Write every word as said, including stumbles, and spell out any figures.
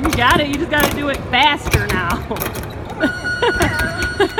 You got it. You just got to do it faster now.